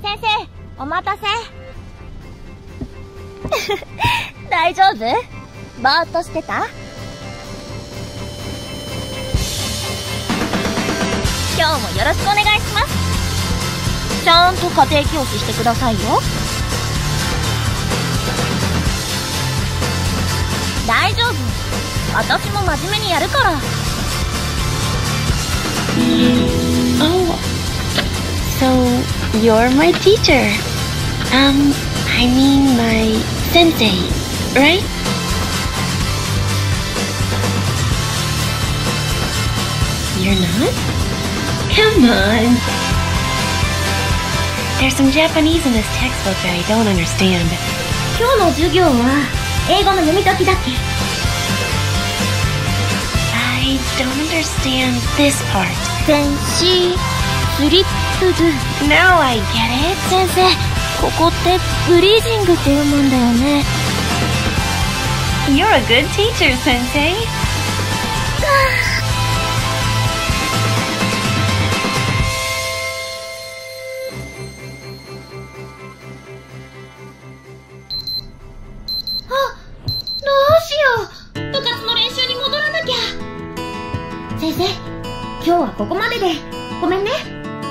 先生、お待たせ。大丈夫？ぼーっとしてた？今日もよろしくお願いします。ちゃんと家庭教師してくださいよ。大丈夫。私も真面目にやるから。 Oh, so you're my teacher. I mean my sensei, right? You're not? Come on. There's some Japanese in this textbook that I don't understand. 今日の授業は英語の読み解きだけ。 I don't understand this part. 戦士スリップドゥ。 Now I get it. 先生、ここってブリージングって読むんだよね。 You're a good teacher, Sensei. 先生、今日はここまででごめんね。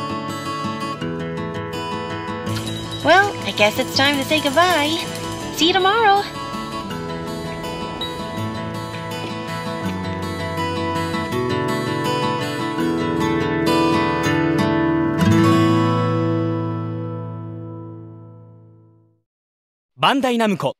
Well, I guess it's time to say goodbye. See you tomorrow. Bandai Namco